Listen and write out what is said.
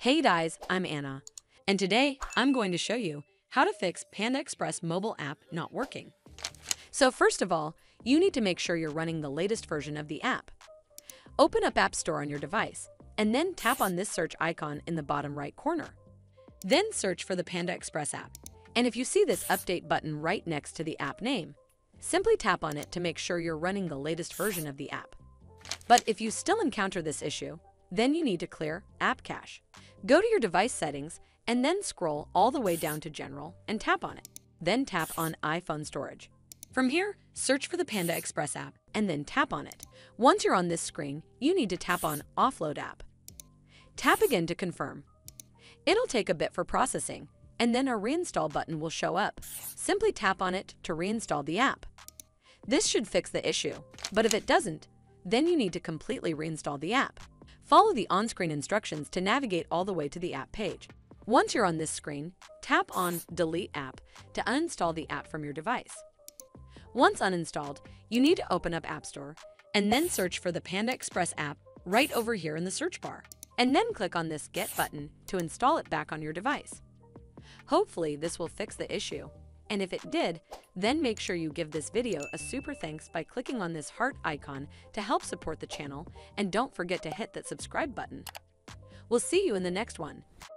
Hey guys, I'm Anna, and today I'm going to show you how to fix Panda Express mobile app not working. So first of all, you need to make sure you're running the latest version of the app. Open up App Store on your device, and then tap on this search icon in the bottom right corner. Then search for the Panda Express app, and if you see this update button right next to the app name, simply tap on it to make sure you're running the latest version of the app. But if you still encounter this issue, then you need to clear App Cache. Go to your device settings and then scroll all the way down to General and tap on it. Then tap on iPhone Storage. From here, search for the Panda Express app and then tap on it. Once you're on this screen, you need to tap on Offload App. Tap again to confirm. It'll take a bit for processing, and then a Reinstall button will show up. Simply tap on it to reinstall the app. This should fix the issue, but if it doesn't, then you need to completely reinstall the app. Follow the on-screen instructions to navigate all the way to the app page. Once you're on this screen, tap on Delete App to uninstall the app from your device. Once uninstalled, you need to open up App Store and then search for the Panda Express app right over here in the search bar, and then click on this Get button to install it back on your device. Hopefully, this will fix the issue. And if it did, then make sure you give this video a super thanks by clicking on this heart icon to help support the channel, and don't forget to hit that subscribe button. We'll see you in the next one.